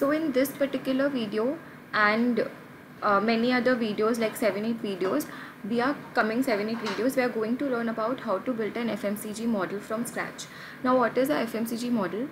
So in this particular video and many other videos, like 7-8 videos, we are going to learn about how to build an FMCG model from scratch. Now what is a FMCG model?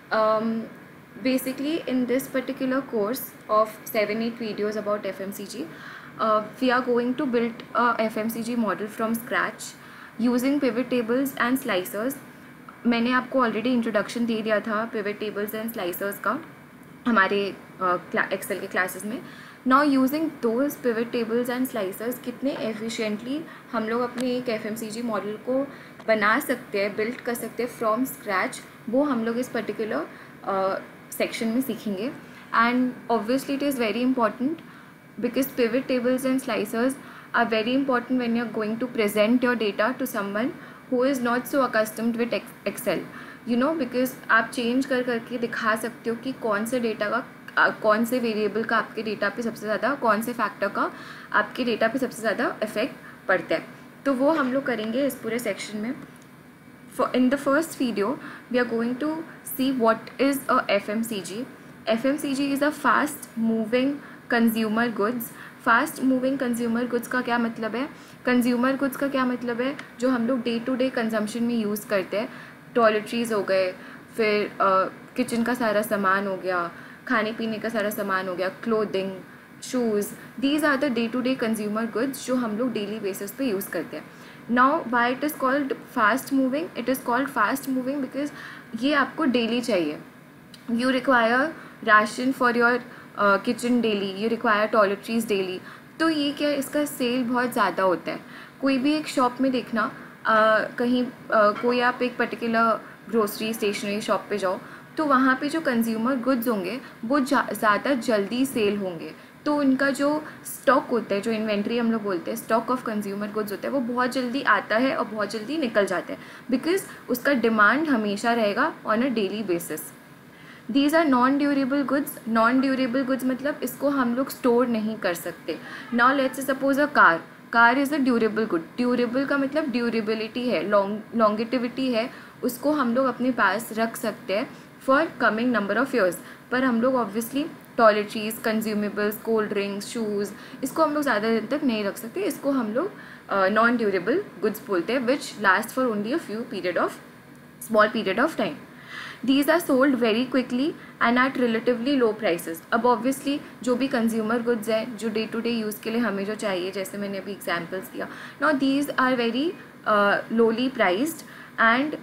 Basically in this particular course of 7-8 videos about FMCG, we are going to build a FMCG model from scratch using pivot tables and slicers. मैंने आपको already introduction दे दिया था pivot tables and slicers का हमारे Excel के classes में. Now using those pivot tables and slicers कितने efficiently हम लोग अपने एक एफएमसीजी मॉडल को बना सकते हैं, बिल्ड कर सकते हैं फ्रॉम स्क्रैच, वो हम लोग इस पर्टिकुलर सेक्शन में सीखेंगे. And obviously it is very important because pivot tables and slicers are very important when you're going to present your data to someone who is not so accustomed with Excel, you know, because आप change करके दिखा सकते हो कि कौन से data का कौन से वेरिएबल का आपके डेटा पे सबसे ज़्यादा, कौन से फैक्टर का आपके डेटा पे सबसे ज़्यादा इफेक्ट पड़ता है. तो वो हम लोग करेंगे इस पूरे सेक्शन में. In the first video we are going to see what is a FMCG. FMCG is a fast moving consumer goods. Fast moving consumer goods का क्या मतलब है? कंज्यूमर गुड्स का क्या मतलब है? जो हम लोग डे टू डे कंजम्पशन में यूज़ करते हैं. टॉयलेटरीज़ हो गए, फिर किचन का सारा सामान हो गया, खाने पीने का सारा सामान हो गया, clothing, shoes. These are the day to day consumer goods जो हम लोग डेली बेसिस पे यूज़ करते हैं. Now why it is called fast moving? It is called fast moving because ये आपको डेली चाहिए. You require ration for your kitchen daily, you require toiletries daily. तो ये क्या है, इसका सेल बहुत ज़्यादा होता है. कोई भी एक शॉप में देखना, कहीं कोई आप एक पर्टिकुलर ग्रोसरी स्टेशनरी शॉप पे जाओ तो वहाँ पे जो कंज्यूमर गुड्स होंगे वो ज़्यादा जल्दी सेल होंगे. तो उनका जो स्टॉक होता है, जो इन्वेंट्री हम लोग बोलते हैं, स्टॉक ऑफ कंज्यूमर गुड्स होता है, वो बहुत जल्दी आता है और बहुत जल्दी निकल जाता है बिकॉज उसका डिमांड हमेशा रहेगा on a daily basis. These are non durable goods. Non durable goods मतलब इसको हम लोग स्टोर नहीं कर सकते. Now let's suppose a car is a durable good. Durable का मतलब ड्यूरेबिलिटी है, लॉन्गेटिविटी है, उसको हम लोग अपने पास रख सकते हैं for coming number of years. पर हम लोग obviously toiletries, consumables, cold drinks, shoes, इसको हम लोग ज़्यादा दिन तक नहीं रख सकते. इसको हम लोग नॉन ड्यूरेबल गुड्स बोलते हैं which last for only a small period of time. These are sold very quickly and at relatively low prices. अब obviously जो भी consumer goods है, जो day to day use के लिए हमें जो चाहिए, जैसे मैंने अभी examples दिया, now these are very lowly priced and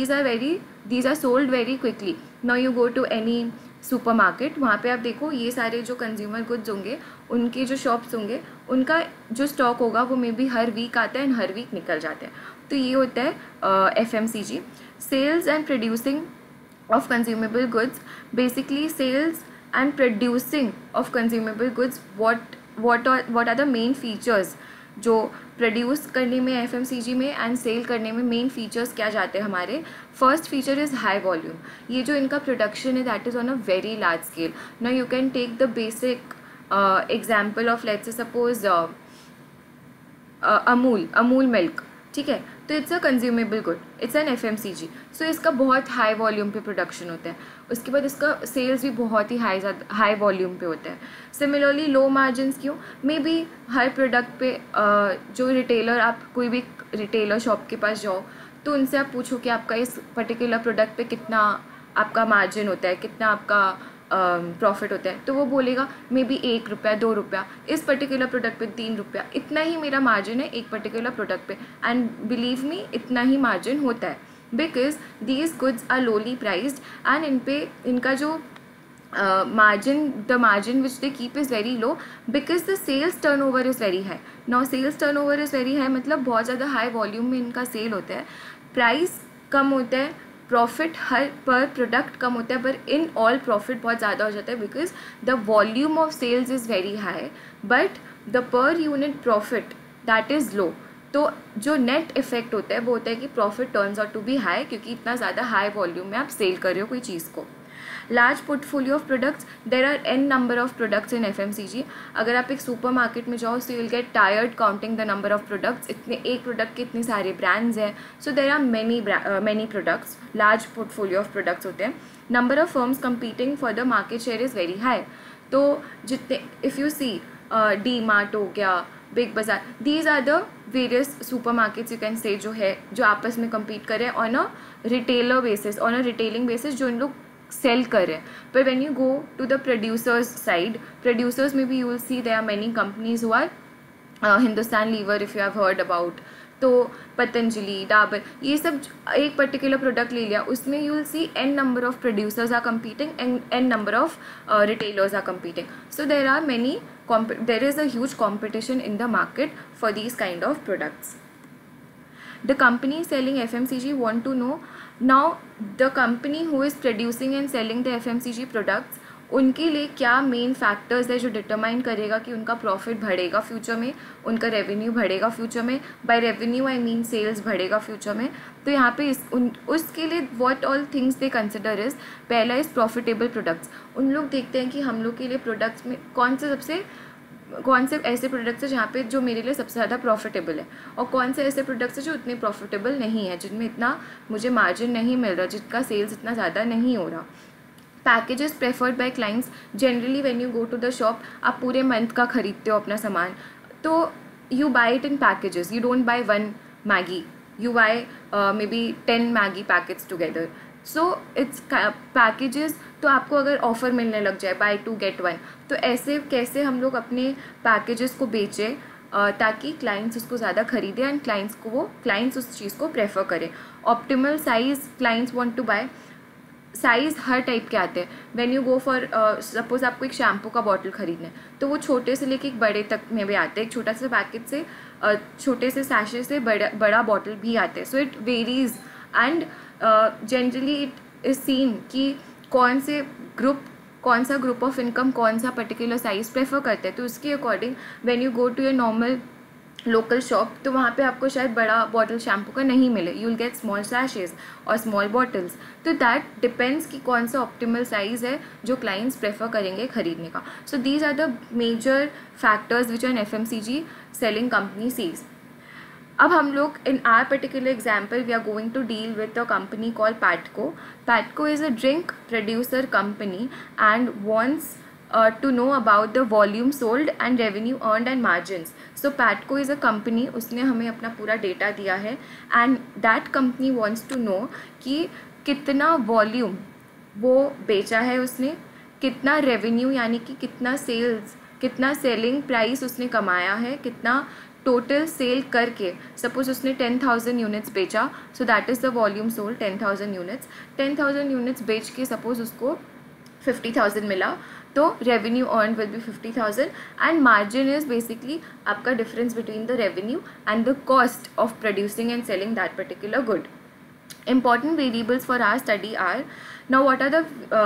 these are sold very quickly. Now you go to any supermarket, वहाँ पे आप देखो ये सारे जो consumer goods होंगे, उनके जो shops होंगे, उनका जो stock होगा वो मे बी हर week आता है and हर week निकल जाता है. तो ये होता है FMCG. Sales and producing of consumable goods. Basically sales and producing of consumable goods, what are the main features जो प्रोड्यूस करने में FMCG में एंड सेल करने में मेन फीचर्स क्या जाते हैं हमारे. First feature is high volume. ये जो इनका प्रोडक्शन है that is on a very large scale. Now you can take the basic example of let's say suppose Amul milk. ठीक है, तो it's a consumable good, it's an FMCG. So इसका बहुत high volume पे प्रोडक्शन होता है. उसके बाद इसका सेल्स भी बहुत ही हाई वॉल्यूम पे होता है. सिमिलरली लो मार्जिन क्यों? मे बी हर प्रोडक्ट पे जो रिटेलर, आप कोई भी रिटेलर शॉप के पास जाओ तो उनसे आप पूछो कि आपका इस पर्टिकुलर प्रोडक्ट पे कितना आपका मार्जिन होता है, कितना आपका प्रॉफिट होता है, तो वो बोलेगा मे बी 1 रुपया 2 रुपया, इस पर्टिकुलर प्रोडक्ट पे 3 रुपया, इतना ही मेरा मार्जिन है एक पर्टिकुलर प्रोडक्ट पे. एंड बिलीव मी इतना ही मार्जिन होता है because these goods are lowly priced and इनका जो the margin which they keep is very low because the sales turnover is very high. Now sales turnover is very high मतलब बहुत ज़्यादा high volume में इनका cell होता है. Price कम होता है, प्रॉफिट हर पर प्रोडक्ट कम होता है, पर इन ऑल प्रॉफिट बहुत ज़्यादा हो जाता है because the volume of sales is very high but the per unit profit that is low. तो जो नेट इफेक्ट होता है वो होता है कि profit turns out to be high क्योंकि इतना ज़्यादा हाई वॉल्यूम में आप सेल कर रहे हो कोई चीज़ को. Large portfolio of products, there are n number of products in FMCG. अगर आप एक सुपर मार्केट में जाओ so you will get tired counting the number of products. इतने एक प्रोडक्ट के इतने सारे ब्रांड्स हैं. So there are many products, large portfolio of products होते हैं. Number of firms competing for the market share is very high. तो जितने if you see D Mart हो गया, Big Bazaar, these are the various supermarkets you can say जो है जो आपस में compete कर रहे हैं on a retailer basis, on a retailing basis, जो इन लोग सेल कर रहे हैं. पर when you go to the producers side, producers में भी you will see there are many companies who are Hindustan Lever if you have heard about, तो पतंजलि, डाबर, ये सब एक पर्टिकुलर प्रोडक्ट ले लिया, उसमें you will see n number of producers are competing and n number of retailers are competing. So there are many there is a huge competition in the market for these kind of products. The company selling FMCG want to know now the company who is producing and selling the FMCG products, उनके लिए क्या main factors है जो determine करेगा कि उनका profit बढ़ेगा future में, उनका रेवेन्यू बढ़ेगा फ्यूचर में. By revenue I mean sales बढ़ेगा फ्यूचर में. तो यहाँ पे उसके लिए what all things they consider is, पहला इज़ प्रॉफिटेबल प्रोडक्ट्स. उन लोग देखते हैं कि हम लोग के लिए प्रोडक्ट्स में कौन से ऐसे प्रोडक्ट्स हैं जहाँ पे जो मेरे लिए सबसे ज़्यादा प्रॉफिटेबल है, और कौन से ऐसे प्रोडक्ट्स हैं जो उतने प्रॉफिटेबल नहीं है, जिनमें इतना मुझे मार्जिन नहीं मिल रहा, जिनका सेल्स इतना ज़्यादा नहीं हो रहा. Packages preferred by clients, generally when you go to the shop आप पूरे मंथ का खरीदते हो अपना सामान, तो you buy it in packages, you don't buy one Maggi, you buy may be 10 Maggi packets together. So it's packages. तो आपको अगर ऑफ़र मिलने लग जाए बाय 2 get 1, तो ऐसे कैसे हम लोग अपने पैकेजेस को बेचें ताकि क्लाइंट्स उसको ज़्यादा खरीदें एंड क्लाइंट्स उस चीज़ को प्रेफर करें. Optimal size clients want to buy. Size हर टाइप के आते हैं. When you go for suppose आपको एक शैम्पू का बॉटल खरीदना है, तो वो छोटे से लेके एक बड़े तक में भी आते हैं. एक छोटा सा पैकेट से छोटे से सैशे से बड़ा बॉटल भी आते हैं. So it varies and generally it is seen कि कौन सा ग्रुप ऑफ इनकम कौन सा पर्टिकुलर साइज़ प्रेफर करते हैं. तो उसके according when you go to your normal local shop, तो वहाँ पे आपको शायद बड़ा बॉटल शैम्पू का नहीं मिले, यू विल गेट स्मॉल सैशेज और स्मॉल बॉटल्स. तो दैट डिपेंड्स कि कौन सा ऑप्टिमल साइज़ है जो क्लाइंट्स प्रेफर करेंगे खरीदने का. So these are the major factors which an FMCG selling company sees. अब हम लोग in our particular example we are going to deal with a company call Patco. Patco is a drink producer company and wants to know about the volume sold and revenue earned and margins. So Patco is a company, उसने हमें अपना पूरा data दिया है and that company wants to know कि कितना volume वो बेचा है उसने, कितना रेवेन्यू यानी कि कितना सेल्स, कितना सेलिंग प्राइस उसने कमाया है, कितना टोटल सेल करके. सपोज उसने 10,000 यूनिट्स बेचा, so that is the volume sold 10,000 units. 10,000 units बेच के सपोज उसको 50,000 मिला, तो revenue earn will be 50,000 and margin is basically आपका difference between the revenue and the cost of producing and selling that particular good. Important variables for our study are, now what are the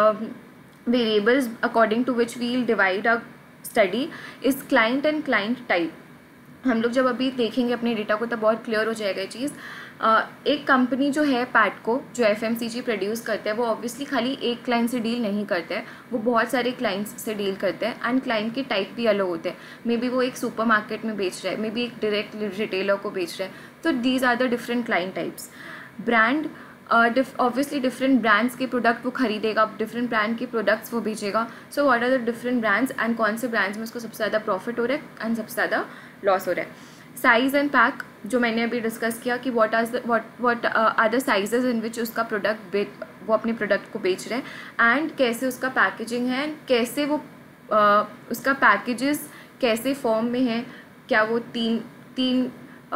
variables according to which we will divide our study is client and client type. हम लोग जब अभी देखेंगे अपने data को तब बहुत clear हो जाएगा ये चीज़. एक कंपनी जो है पैटको जो FMCG प्रोड्यूस करते हैं, वो ऑब्वियसली खाली एक क्लाइंट से डील नहीं करते हैं, वो बहुत सारे क्लाइंट्स से डील करते हैं एंड क्लाइंट के टाइप भी अलग होते हैं. मे बी वो एक सुपर मार्केट में बेच रहे हैं, मे बी एक डायरेक्ट रिटेलर को बेच रहे हैं. तो these are the different client types. Brand obviously different brands के प्रोडक्ट वो खरीदेगा, डिफरेंट ब्रांड के प्रोडक्ट्स वो बेचेगा. So what are the different brands and कौन से ब्रांड्स में उसको सबसे ज़्यादा प्रॉफिट हो रहा है एंड सबसे ज़्यादा लॉस हो रहा है. साइज़ एंड पैक जो मैंने अभी डिस्कस किया कि what are the sizes in which उसका प्रोडक्ट वो अपने प्रोडक्ट को बेच रहे हैं एंड कैसे उसका पैकेजिंग है एंड कैसे वो उसका पैकेजेस कैसे फॉर्म में है. क्या वो तीन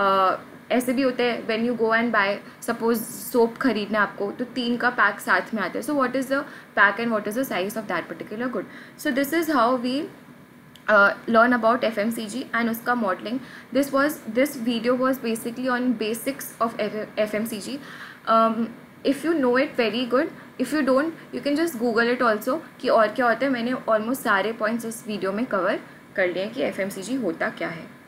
ऐसे भी होते हैं when you go and buy suppose soap खरीदना आपको, तो 3 का पैक साथ में आता है. So what is the pack and what is the size of that particular good. So this is how we learn about FMCG and uska modeling. This video was basically on basics of FMCG. If you know it, very good. If you don't, you can just google it also कि और क्या होता है. मैंने almost सारे points उस video में cover कर लिए कि FMCG होता क्या है.